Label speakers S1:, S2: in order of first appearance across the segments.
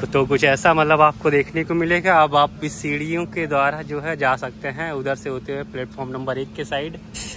S1: तो कुछ ऐसा मतलब आपको देखने को मिलेगा। अब आप इस सीढ़ियों के द्वारा जो है जा सकते हैं उधर से होते हुए प्लेटफॉर्म नंबर 1 के साइड।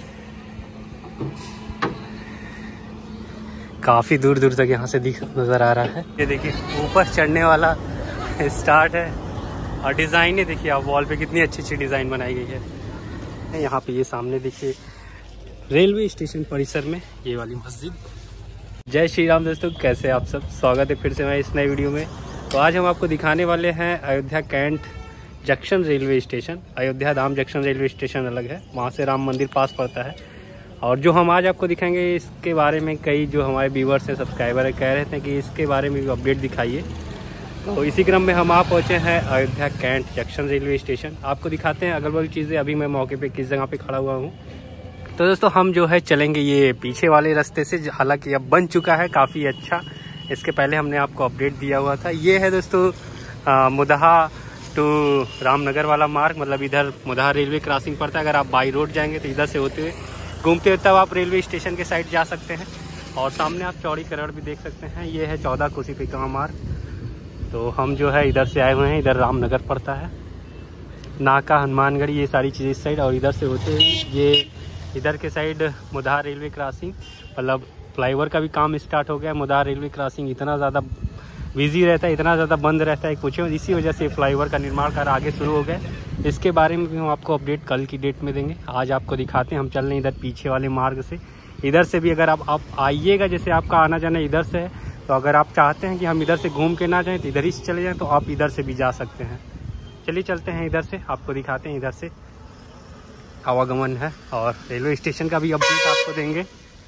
S1: काफ़ी दूर दूर तक यहाँ से नज़र आ रहा है। ये देखिए ऊपर चढ़ने वाला स्टार्ट है और डिज़ाइन है देखिए आप वॉल पे कितनी अच्छी अच्छी डिज़ाइन बनाई गई है। यहाँ पे ये सामने देखिए रेलवे स्टेशन परिसर में ये वाली मस्जिद। जय श्री राम दोस्तों, कैसे आप सब, स्वागत है फिर से मैं इस नए वीडियो में। तो आज हम आपको दिखाने वाले हैं Ayodhya cantt junction railway station. Ayodhya Dham junction railway station अलग है, वहाँ से राम मंदिर पास पड़ता है। और जो हम आज आपको दिखाएंगे इसके बारे में कई जो हमारे व्यूवर्स हैं, सब्सक्राइबर है, कह रहे थे कि इसके बारे में भी अपडेट दिखाइए। तो इसी क्रम में हम आप पहुँचे हैं Ayodhya cantt junction railway station. आपको दिखाते हैं अगल बगल चीज़ें। अभी मैं मौके पे किस जगह पे खड़ा हुआ हूँ। तो दोस्तों हम जो है चलेंगे ये पीछे वाले रास्ते से, हालांकि अब बन चुका है काफ़ी अच्छा। इसके पहले हमने आपको अपडेट दिया हुआ था। ये है दोस्तों मुदहा टू रामनगर वाला मार्ग, मतलब इधर मुदहा रेलवे क्रॉसिंग पड़ता है। अगर आप बाई रोड जाएंगे तो इधर से होते हुए घूमते हुए तब आप रेलवे स्टेशन के साइड जा सकते हैं। और सामने आप चौड़ी करोड़ भी देख सकते हैं। ये है 14 कोसी पिकवा मार्ग। तो हम जो है इधर से आए हुए हैं, इधर रामनगर पड़ता है, नाका, हनुमानगढ़, ये सारी चीज़ें इस साइड। और इधर से होते ये इधर के साइड मुदहा रेलवे क्रॉसिंग, मतलब फ्लाईओवर का भी काम स्टार्ट हो गया। मुदहा रेलवे क्रॉसिंग इतना ज़्यादा बिजी रहता है, इतना ज़्यादा बंद रहता है पूछो, इसी वजह से फ्लाईओवर का निर्माण कार्य आगे शुरू हो गया। इसके बारे में भी हम आपको अपडेट कल की डेट में देंगे। आज आपको दिखाते हैं, हम चल रहे हैं इधर पीछे वाले मार्ग से। इधर से भी अगर आप आइएगा, जैसे आपका आना जाना इधर से है, तो अगर आप चाहते हैं कि हम इधर से घूम के ना जाएँ तो इधर ही से चले जाएँ, तो आप इधर से भी जा सकते हैं। चलिए चलते हैं इधर से, आपको दिखाते हैं इधर से आवागमन है और रेलवे स्टेशन का भी अपडेट आपको देंगे।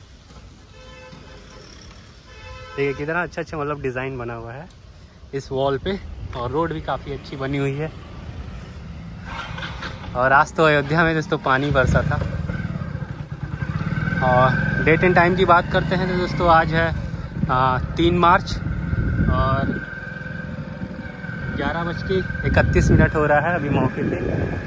S1: देखिए कितना अच्छा अच्छा मतलब डिज़ाइन बना हुआ है इस वॉल पे, और रोड भी काफ़ी अच्छी बनी हुई है। और आज तो अयोध्या में दोस्तों पानी बरसा था। और डेट एंड टाइम की बात करते हैं तो दोस्तों आज है 3 मार्च और 11:31 हो रहा है अभी मौके पे।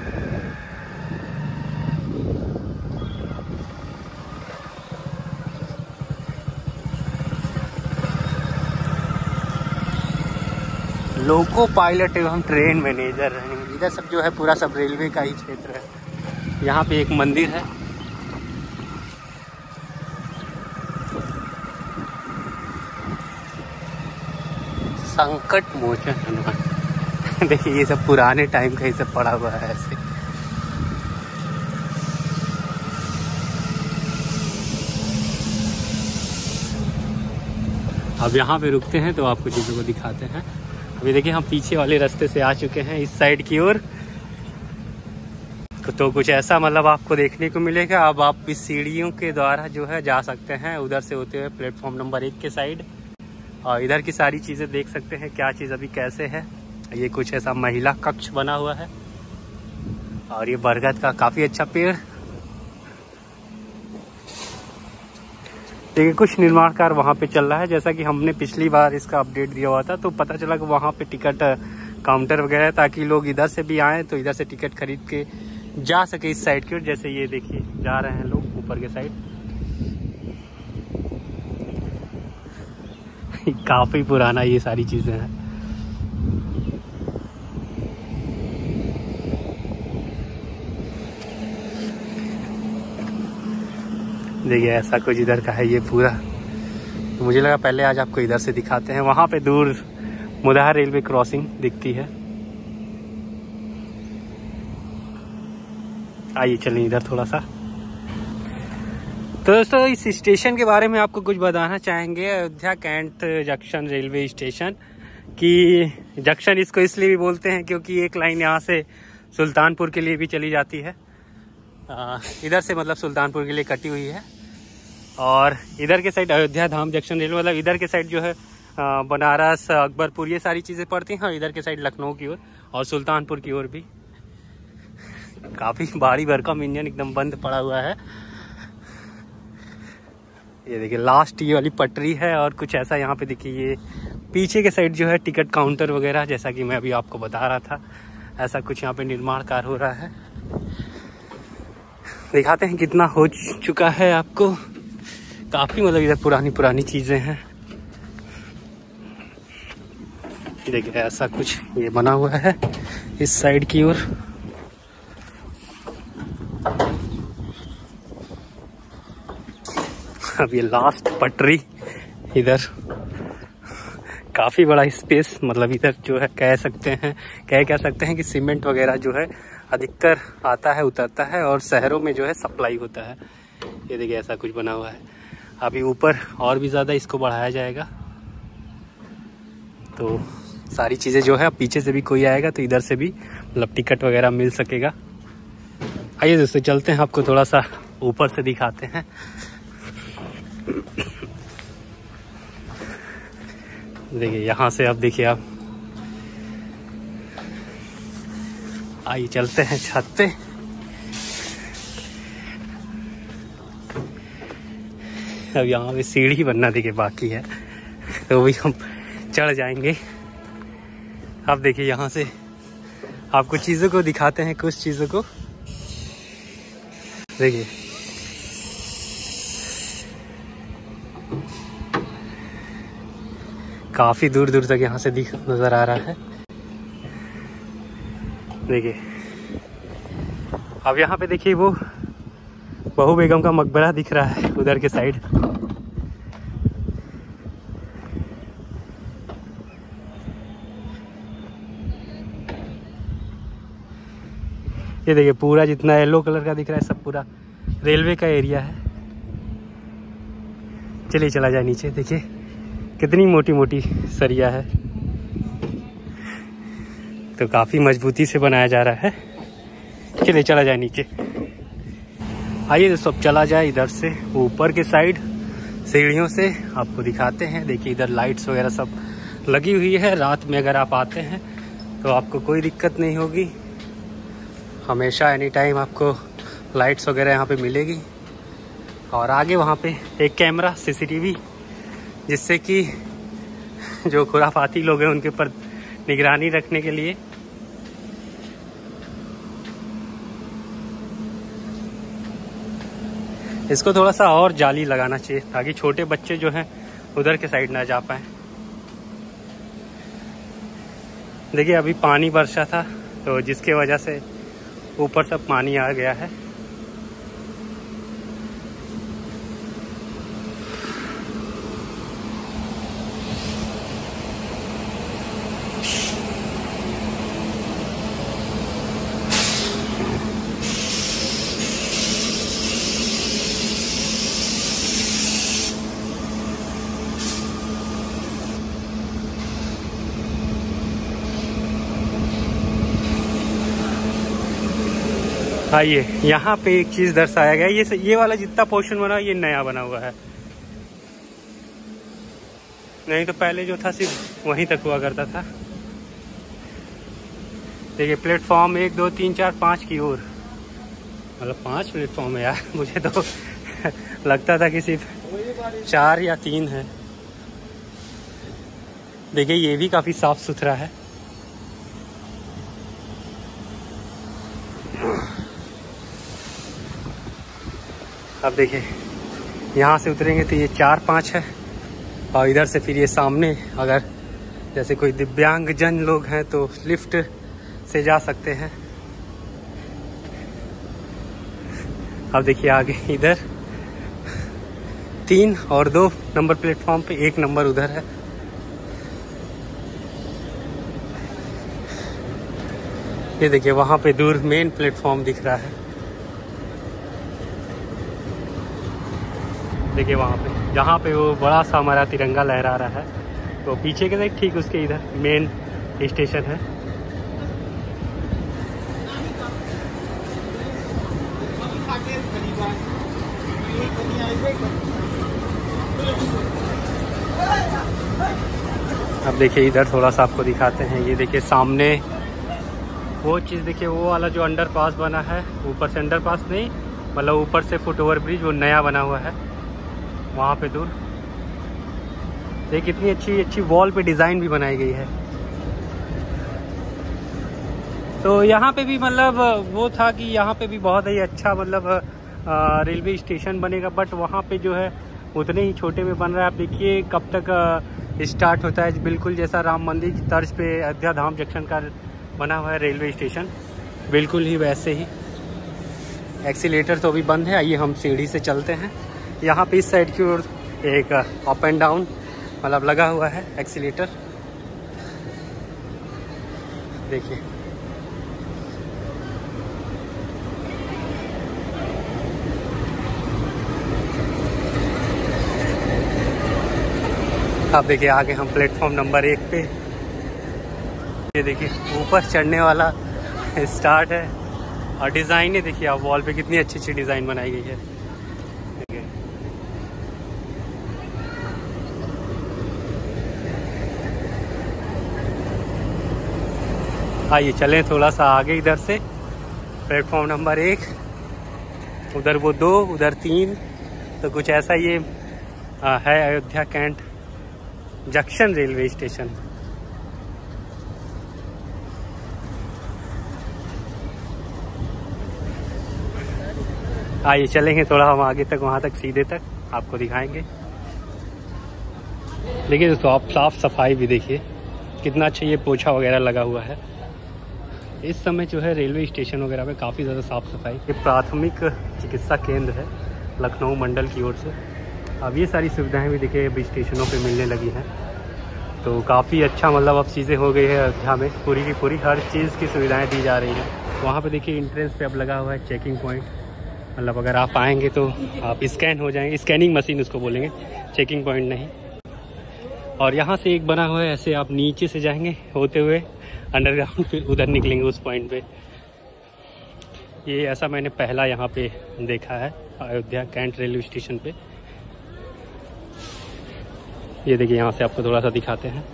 S1: लोको पायलट एवं ट्रेन मैनेजर, इधर सब जो है पूरा सब रेलवे का ही क्षेत्र है। यहाँ पे एक मंदिर है। संकट मोचन हनुमान देखिए ये सब पुराने टाइम का ही सब पड़ा हुआ है ऐसे। अब यहाँ पे रुकते हैं तो आपको चीज़ों को दिखाते हैं। अभी देखिए हम पीछे वाले रास्ते से आ चुके हैं इस साइड की ओर। तो कुछ ऐसा मतलब आपको देखने को मिलेगा। अब आप इस सीढ़ियों के द्वारा जो है जा सकते हैं उधर से होते हुए प्लेटफॉर्म नंबर 1 के साइड। और इधर की सारी चीज़ें देख सकते हैं, क्या चीज़ अभी कैसे है। ये कुछ ऐसा महिला कक्ष बना हुआ है और ये बरगद का काफ़ी अच्छा पेड़। देखिए कुछ निर्माण कार्य वहाँ पे चल रहा है। जैसा कि हमने पिछली बार इसका अपडेट दिया हुआ था, तो पता चला कि वहाँ पे टिकट काउंटर वगैरह, ताकि लोग इधर से भी आएँ तो इधर से टिकट खरीद के जा सके इस साइड की ओर। जैसे ये देखिए जा रहे हैं लोग ऊपर के साइड। काफ़ी पुराना ये सारी चीज़ें हैं। देखिए ऐसा कुछ इधर का है ये पूरा। तो मुझे लगा पहले आज आपको इधर से दिखाते हैं। वहाँ पे दूर मुदहा रेलवे क्रॉसिंग दिखती है। आइए चलिए इधर थोड़ा सा। तो दोस्तों इस स्टेशन के बारे में आपको कुछ बताना चाहेंगे। Ayodhya cantt junction railway station की जंक्शन इसको इसलिए भी बोलते हैं क्योंकि एक लाइन यहाँ से सुल्तानपुर के लिए भी चली जाती है। इधर से मतलब सुल्तानपुर के लिए कटी हुई है। और इधर के side Ayodhya Dham junction railway, मतलब इधर के साइड जो है बनारस, अकबरपुर, ये सारी चीज़ें पड़ती हैं। और इधर के साइड लखनऊ की ओर और सुल्तानपुर की ओर भी। काफ़ी भारी भरकम इंजन एकदम बंद पड़ा हुआ है। ये देखिए लास्ट ये वाली पटरी है। और कुछ ऐसा यहाँ पे देखिए ये पीछे के साइड जो है टिकट काउंटर वगैरह, जैसा कि मैं अभी आपको बता रहा था, ऐसा कुछ यहाँ पे निर्माण कार्य हो रहा है। दिखाते हैं कितना हो चुका है आपको। काफ़ी मतलब इधर पुरानी पुरानी चीज़ें हैं। देखिए ऐसा कुछ ये बना हुआ है इस साइड की ओर। अब ये लास्ट पटरी इधर, काफ़ी बड़ा स्पेस, मतलब इधर जो है कह सकते हैं कि सीमेंट वगैरह जो है अधिकतर आता है उतरता है और शहरों में जो है सप्लाई होता है। ये देखिए ऐसा कुछ बना हुआ है। अभी ऊपर और भी ज़्यादा इसको बढ़ाया जाएगा, तो सारी चीज़ें जो है, अब पीछे से भी कोई आएगा तो इधर से भी मतलब टिकट वगैरह मिल सकेगा। आइए दोस्तों चलते हैं, आपको थोड़ा सा ऊपर से दिखाते हैं। देखिए यहाँ से आप देखिए, आप आइए चलते हैं छत पे। अब यहाँ पे सीढ़ी बनना देखिए बाकी है, तो भी हम चढ़ जाएंगे। अब देखिए यहाँ से आपको चीज़ों को दिखाते हैं, कुछ चीज़ों को देखिए। काफ़ी दूर दूर तक यहाँ से नज़र आ रहा है। देखिए अब यहाँ पे देखिए वो बहू बेगम का मकबरा दिख रहा है उधर के साइड। ये देखिए पूरा जितना येलो कलर का दिख रहा है सब पूरा रेलवे का एरिया है। चलिए चला जाए नीचे, देखिए कितनी मोटी मोटी सरिया है, तो काफ़ी मजबूती से बनाया जा रहा है। चलिए चला जाए नीचे। आइए तो सब चला जाए इधर से ऊपर के साइड सीढ़ियों से, आपको दिखाते हैं। देखिए इधर लाइट्स वगैरह सब लगी हुई है। रात में अगर आप आते हैं तो आपको कोई दिक्कत नहीं होगी, हमेशा एनी टाइम आपको लाइट्स वगैरह यहाँ पे मिलेगी। और आगे वहाँ पे एक कैमरा CCTV, जिससे कि जो खुराफाती लोग हैं उनके ऊपर निगरानी रखने के लिए। इसको थोड़ा सा और जाली लगाना चाहिए ताकि छोटे बच्चे जो हैं उधर के साइड ना जा पाए। देखिए अभी पानी बरसा था, तो जिसके वजह से ऊपर सब पानी आ गया है। आइए यहाँ पे एक चीज दर्शाया गया, ये वाला जितना पोर्शन बना ये नया बना हुआ है, नहीं तो पहले जो था सिर्फ वहीं तक हुआ करता था। देखिए प्लेटफॉर्म 1 2 3 4 5 की ओर, मतलब 5 प्लेटफॉर्म है यार, मुझे तो लगता था कि सिर्फ 4 या 3 है। देखिए ये भी काफी साफ सुथरा है। अब देखिए यहाँ से उतरेंगे तो ये 4 5 है, और इधर से फिर ये सामने अगर जैसे कोई दिव्यांगजन लोग हैं तो लिफ्ट से जा सकते हैं। अब देखिए आगे इधर 3 और 2 नंबर प्लेटफॉर्म पे 1 नंबर उधर है। ये देखिए वहाँ पे दूर मेन प्लेटफॉर्म दिख रहा है। देखिए वहाँ पे जहाँ पे वो बड़ा सा हमारा तिरंगा लहरा रहा है, तो पीछे के साइड ठीक उसके इधर मेन स्टेशन है। अब देखिए इधर थोड़ा सा आपको दिखाते हैं। ये देखिए सामने वो चीज़ देखिए, वो वाला जो अंडरपास बना है, ऊपर से अंडरपास नहीं मतलब ऊपर से फुट ओवर ब्रिज वो नया बना हुआ है वहाँ पे दूर। देखिए कितनी अच्छी अच्छी वॉल पे डिज़ाइन भी बनाई गई है। तो यहाँ पे भी मतलब वो था कि यहाँ पे भी बहुत ही अच्छा मतलब रेलवे स्टेशन बनेगा, बट वहाँ पे जो है उतने ही छोटे में बन रहा है। आप देखिए कब तक स्टार्ट होता है। बिल्कुल जैसा राम मंदिर की तर्ज पे अयोध्या धाम जंक्शन का बना हुआ है रेलवे स्टेशन, बिल्कुल ही वैसे ही। एक्सीलेटर तो अभी बंद है। आइए हम सीढ़ी से चलते हैं। यहाँ पे इस साइड की ओर एक अप एंड डाउन मतलब लगा हुआ है एक्सीलेटर, देखिए। आप देखिए आगे हम प्लेटफॉर्म नंबर 1 पे, ये देखिए ऊपर चढ़ने वाला स्टार्ट है। और डिज़ाइन है देखिए आप, वॉल पे कितनी अच्छी अच्छी डिज़ाइन बनाई गई है। आइए चलें थोड़ा सा आगे इधर से। प्लेटफॉर्म नंबर 1, उधर वो 2, उधर 3। तो कुछ ऐसा ये है Ayodhya cantt junction railway station. आइए चलेंगे थोड़ा हम आगे तक, वहाँ तक सीधे तक आपको दिखाएंगे। देखिए दोस्तों आप साफ सफाई भी देखिए कितना अच्छा, ये पोछा वगैरह लगा हुआ है। इस समय जो है रेलवे स्टेशन वगैरह पे काफ़ी ज़्यादा साफ़ सफाई। ये प्राथमिक चिकित्सा केंद्र है लखनऊ मंडल की ओर से। अब ये सारी सुविधाएं भी देखिए अब स्टेशनों पे मिलने लगी हैं, तो काफ़ी अच्छा मतलब अब चीज़ें हो गई है अयोध्या में। पूरी की पूरी हर चीज़ की सुविधाएं दी जा रही हैं। वहाँ पे देखिए एंट्रेंस पे अब लगा हुआ है चेकिंग पॉइंट, मतलब अगर आप आएँगे तो आप स्कैन हो जाएंगे। स्कैनिंग मशीन उसको बोलेंगे, चेकिंग पॉइंट नहीं। और यहाँ से एक बना हुआ है, ऐसे आप नीचे से जाएंगे होते हुए अंडरग्राउंड, फिर उधर निकलेंगे उस पॉइंट पे। ये ऐसा मैंने पहला यहाँ पे देखा है अयोध्या कैंट रेलवे स्टेशन पे। ये देखिए यहाँ से आपको थोड़ा सा दिखाते हैं।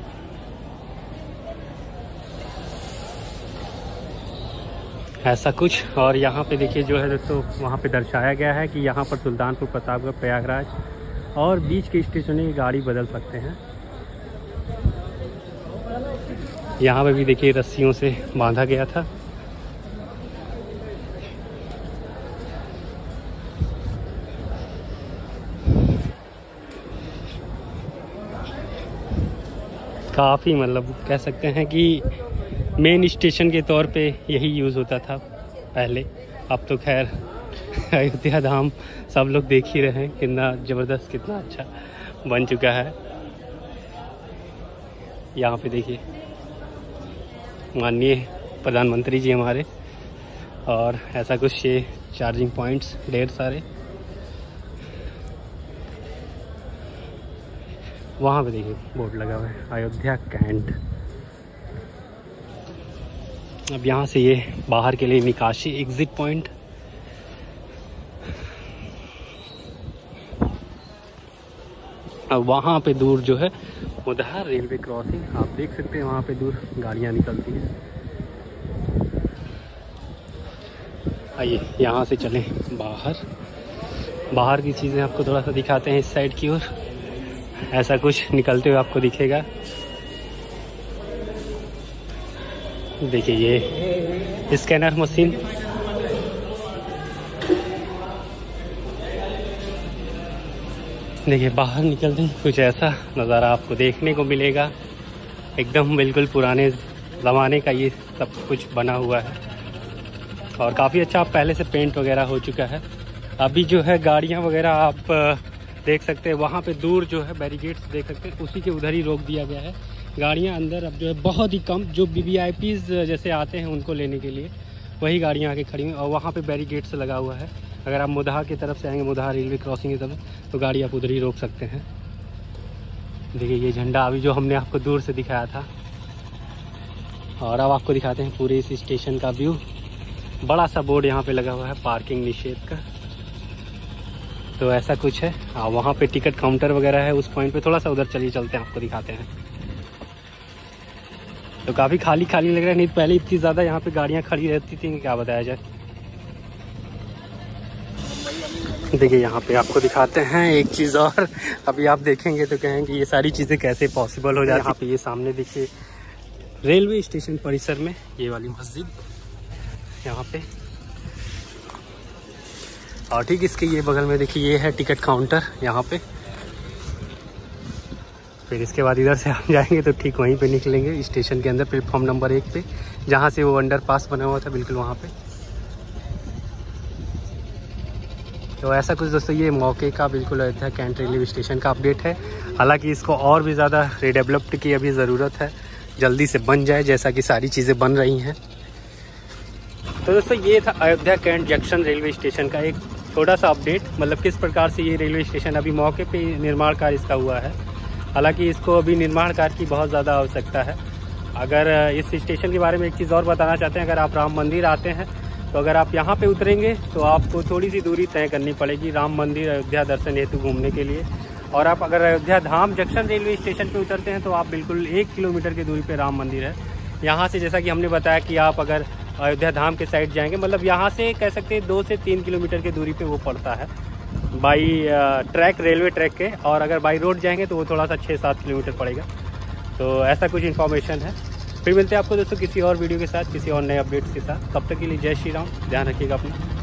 S1: ऐसा कुछ। और यहाँ पे देखिए जो है दोस्तों वहाँ पे दर्शाया गया है कि यहाँ पर सुल्तानपुर, प्रतापगढ़, प्रयागराज और बीच के स्टेशनों की गाड़ी बदल सकते हैं। यहाँ पे भी देखिए रस्सियों से बांधा गया था। काफ़ी मतलब कह सकते हैं कि मेन स्टेशन के तौर पे यही यूज़ होता था पहले। अब तो खैर अयोध्या धाम सब लोग देख ही रहे हैं कितना ज़बरदस्त, कितना अच्छा बन चुका है। यहाँ पे देखिए माननीय प्रधानमंत्री जी हमारे, और ऐसा कुछ ये चार्जिंग पॉइंट्स ढेर सारे। वहाँ पे देखिए बोर्ड लगा हुआ है अयोध्या कैंट। अब यहाँ से ये बाहर के लिए निकासी एग्जिट पॉइंट। अब वहाँ पे दूर जो है उधर रेलवे क्रॉसिंग, आप देख सकते हैं वहाँ पे दूर गाड़ियाँ निकलती हैं। आइए यहाँ से चलें बाहर की चीज़ें आपको थोड़ा सा दिखाते हैं। इस साइड की ओर ऐसा कुछ निकलते हुए आपको दिखेगा। देखिए ये स्कैनर मशीन, देखिए बाहर निकलते ही कुछ ऐसा नज़ारा आपको देखने को मिलेगा। एकदम बिल्कुल पुराने ज़माने का ये सब कुछ बना हुआ है और काफ़ी अच्छा पहले से पेंट वगैरह हो चुका है। अभी जो है गाड़ियाँ वगैरह आप देख सकते हैं, वहाँ पे दूर जो है बैरिकेड्स देख सकते हैं, उसी के उधर ही रोक दिया गया है। गाड़ियाँ अंदर अब जो है बहुत ही कम, जो VVIPs जैसे आते हैं उनको लेने के लिए वही गाड़ियाँ आके खड़ी हुई, और वहाँ पे बैरिकेड्स लगा हुआ है। अगर आप मुदहा की तरफ से आएंगे, मुदहा रेलवे क्रॉसिंग की तरफ, तो गाड़ी आप उधर ही रोक सकते हैं। देखिए ये झंडा अभी जो हमने आपको दूर से दिखाया था। और अब आपको दिखाते हैं पूरे इस स्टेशन का व्यू। बड़ा सा बोर्ड यहाँ पे लगा हुआ है पार्किंग निषेध का, तो ऐसा कुछ है। वहाँ पे टिकट काउंटर वगैरह है उस पॉइंट पे। थोड़ा सा उधर चलिए चलते हैं, आपको दिखाते हैं। तो काफ़ी खाली खाली लग रहा है, नहीं पहले इतनी ज़्यादा यहाँ पे गाड़ियाँ खड़ी रहती थी, क्या बताया जाए। देखिए यहाँ पे आपको दिखाते हैं एक चीज़ और। अभी आप देखेंगे तो कहेंगे ये सारी चीज़ें कैसे पॉसिबल हो जाती है। यहाँ पे ये सामने देखिए रेलवे स्टेशन परिसर में ये वाली मस्जिद यहाँ पे, और ठीक इसके ये बगल में देखिए ये है टिकट काउंटर। यहाँ पे फिर इसके बाद इधर से हम जाएंगे तो ठीक वहीं पे निकलेंगे स्टेशन के अंदर, प्लेटफॉर्म नंबर 1 पे, जहाँ से वो अंडरपास बना हुआ था बिल्कुल वहाँ पे। तो ऐसा कुछ दोस्तों ये मौके का बिल्कुल अयोध्या कैंट रेलवे स्टेशन का अपडेट है। हालांकि इसको और भी ज़्यादा रीडेवलप्ड की अभी ज़रूरत है, जल्दी से बन जाए जैसा कि सारी चीज़ें बन रही हैं। तो दोस्तों ये था Ayodhya cantt junction railway station का एक छोटा सा अपडेट, मतलब किस प्रकार से ये रेलवे स्टेशन अभी मौके पे निर्माण कार्य इसका हुआ है। हालांकि इसको अभी निर्माण कार्य की बहुत ज़्यादा आवश्यकता है। अगर इस स्टेशन के बारे में एक चीज़ और बताना चाहते हैं, अगर आप राम मंदिर आते हैं तो अगर आप यहाँ पे उतरेंगे तो आपको थोड़ी सी दूरी तय करनी पड़ेगी राम मंदिर अयोध्या दर्शन हेतु घूमने के लिए। और आप अगर Ayodhya Dham junction railway station पे उतरते हैं तो आप बिल्कुल 1 किलोमीटर की दूरी पे राम मंदिर है। यहाँ से जैसा कि हमने बताया कि आप अगर अयोध्या धाम के साइड जाएंगे, मतलब यहाँ से कह सकते हैं 2 से 3 किलोमीटर की दूरी पे वो पड़ता है बाई ट्रैक, रेलवे ट्रैक के। और अगर बाई रोड जाएंगे तो वो थोड़ा सा 6-7 किलोमीटर पड़ेगा। तो ऐसा कुछ इन्फॉर्मेशन है। फिर मिलते हैं आपको दोस्तों किसी और वीडियो के साथ, किसी और नए अपडेट्स के साथ। तब तक के लिए जय श्री राम, ध्यान रखिएगा अपना।